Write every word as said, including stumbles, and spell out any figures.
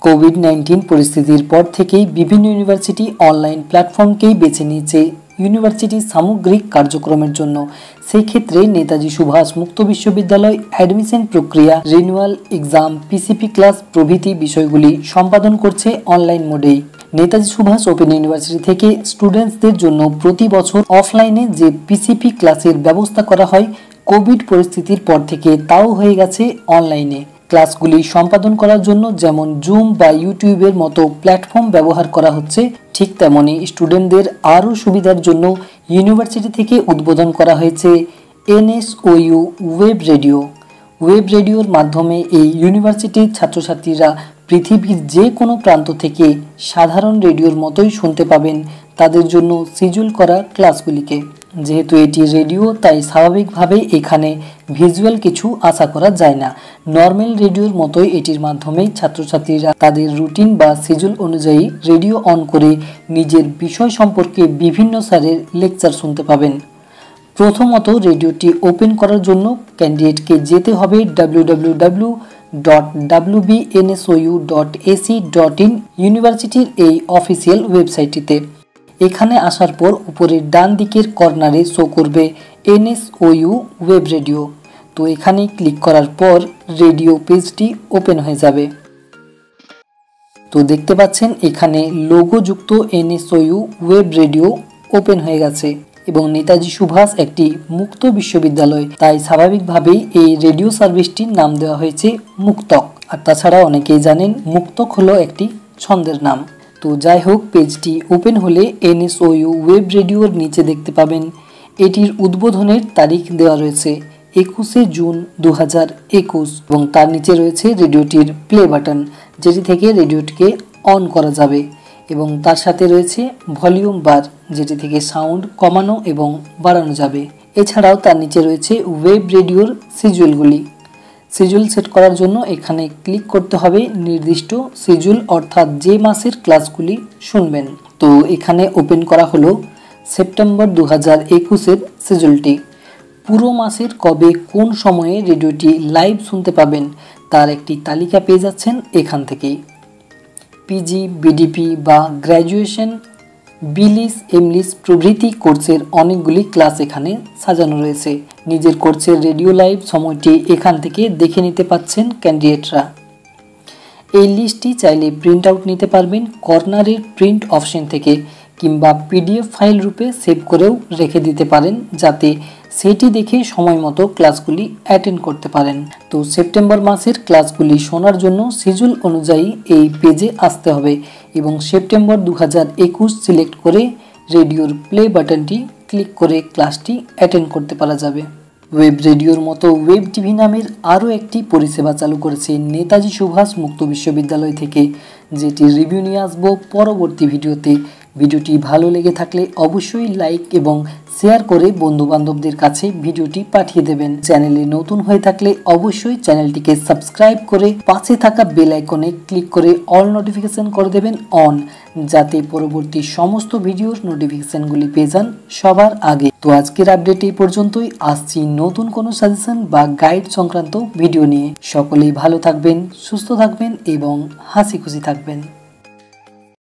Covid nineteen পরিস্থিতির পর থেকেই বিভিন্ন ইউনিভার্সিটি অনলাইন প্ল্যাটফর্মকেই বেছে নিয়েছে ইউনিভার্সিটির সামগ্রিক কার্যক্রমের জন্য। সেই ক্ষেত্রে নেতাজি সুভাষ মুক্ত বিশ্ববিদ্যালয় অ্যাডমিশন প্রক্রিয়া, রিনিউয়াল এক্সাম, পিসিপি ক্লাস প্রভৃতি বিষয়গুলি সম্পাদন করছে অনলাইন মোডেই। নেতাজি সুভাষ ওপেন ইউনিভার্সিটি থেকে স্টুডেন্টসদের জন্য প্রতি বছর অফলাইনে যে পিসিপি ক্লাসের ব্যবস্থা করা হয়, কোভিড পরিস্থিতির পর থেকে তাও হয়ে গেছে অনলাইনে। ক্লাসগুলি সম্পাদন করার জন্য যেমন জুম বা ইউটিউবের মতো প্ল্যাটফর্ম ব্যবহার করা হচ্ছে, ঠিক তেমনি স্টুডেন্টদের আরও সুবিধার জন্য ইউনিভার্সিটি থেকে উদ্বোধন করা হয়েছে এনএসওইউ ওয়েব রেডিও। ওয়েব রেডিওর মাধ্যমে এই ইউনিভার্সিটির ছাত্রছাত্রীরা পৃথিবীর যে কোনো প্রান্ত থেকে সাধারণ রেডিওর মতোই শুনতে পাবেন তাদের জন্য শিডিউল করা ক্লাসগুলিকে। যেহেতু এটি রেডিও, তাই স্বাভাবিকভাবে এখানে ভিজুয়াল কিছু আশা করা যায় না। নর্মাল রেডিওর মতোই এটির মাধ্যমেই ছাত্রছাত্রীরা তাদের রুটিন বা শিডিউল অনুযায়ী রেডিও অন করে নিজের বিষয় সম্পর্কে বিভিন্ন স্যারের লেকচার শুনতে পাবেন। প্রথমত রেডিওটি ওপেন করার জন্য ক্যান্ডিডেটকে যেতে হবে W W W dot W B N S O U dot A C dot in ইউনিভার্সিটির এই অফিসিয়াল ওয়েবসাইটটিতে। এখানে আসার পর উপরের ডান দিকের কর্নারে শো করবে এনএসওইউ ওয়েব রেডিও। তো এখানে ক্লিক করার পর রেডিও পেজটি ওপেন হয়ে যাবে। তো দেখতে পাচ্ছেন এখানে লোগো যুক্ত এনএসওইউ ওয়েব রেডিও ওপেন হয়ে গেছে এবং নেতাজি সুভাষ একটি মুক্ত বিশ্ববিদ্যালয়, তাই স্বাভাবিকভাবেই এই রেডিও সার্ভিসটির নাম দেওয়া হয়েছে মুক্তক। আর তাছাড়া অনেকেই জানেন মুক্তক হলো একটি ছন্দের নাম। তো যাই হোক, পেজটি ওপেন হলে এনএসওইউ ওয়েব রেডিওর নিচে দেখতে পাবেন এটির উদ্বোধনের তারিখ দেওয়া রয়েছে একুশে জুন দু হাজার একুশ এবং তার নিচে রয়েছে রেডিওটির প্লে বাটন, যেটি থেকে রেডিওটিকে অন করা যাবে এবং তার সাথে রয়েছে ভলিউম বার, যেটি থেকে সাউন্ড কমানো এবং বাড়ানো যাবে। এছাড়াও তার নিচে রয়েছে ওয়েব রেডিওর শিডিউলগুলি। শিডিউল সেট করার জন্য এখানে ক্লিক করতে হবে নির্দিষ্ট শিডিউল, অর্থাৎ যে মাসের ক্লাসগুলি শুনবেন। তো এখানে ওপেন করা হলো সেপ্টেম্বর দু হাজার একুশের শিডিউলটি। পুরো মাসের কবে কোন সময়ে রেডিওটি লাইভ শুনতে পাবেন তার একটি তালিকা পেয়ে যাচ্ছেন এখান থেকেই। পিজি, বিডিপি বা গ্র্যাজুয়েশন, বিলিস, এমলিস প্রভৃতি কোর্সের অনেকগুলি ক্লাস এখানে সাজানো রয়েছে। নিজের কোর্সের রেডিও লাইভ সময়টি এখান থেকে দেখে নিতে পাচ্ছেন ক্যান্ডিডেটরা। এই লিস্টটি চাইলে প্রিন্ট আউট নিতে পারবেন কর্নারের প্রিন্ট অপশন থেকে, কিংবা পিডিএফ ফাইল রূপে সেভ করেও রেখে দিতে পারেন, যাতে সেটি দেখে সময় মতো ক্লাসগুলি অ্যাটেন্ড করতে পারেন। তো সেপ্টেম্বর মাসের ক্লাসগুলি শোনার জন্য শিডিউল অনুযায়ী এই পেজে আসতে হবে এবং সেপ্টেম্বর দু হাজার একুশ সিলেক্ট করে রেডিওর প্লে বাটনটি ক্লিক করে ক্লাসটি অ্যাটেন্ড করতে পারা যাবে। ওয়েব রেডিওর মতো ওয়েব টিভি নামের আরও একটি পরিষেবা চালু করেছে নেতাজি সুভাষ মুক্ত বিশ্ববিদ্যালয় থেকে, যেটি রিভিউ নিয়ে আসবো পরবর্তী ভিডিওতে। ভিডিওটি ভালো লেগে থাকলে অবশ্যই লাইক এবং শেয়ার করে বন্ধুবান্ধবদের কাছে ভিডিওটি পাঠিয়ে দেবেন। চ্যানেলে নতুন হয়ে থাকলে অবশ্যই চ্যানেলটিকে সাবস্ক্রাইব করে পাশে থাকা বেল আইকনে ক্লিক করে অল নোটিফিকেশন করে দেবেন অন, যাতে পরবর্তী সমস্ত ভিডিওর নোটিফিকেশনগুলি পেয়ে যান সবার আগে। তো আজকের আপডেট এই পর্যন্তই। আসছি নতুন কোনো সাজেশন বা গাইড সংক্রান্ত ভিডিও নিয়ে। সকলেই ভালো থাকবেন, সুস্থ থাকবেন এবং হাসি খুশি থাকবেন।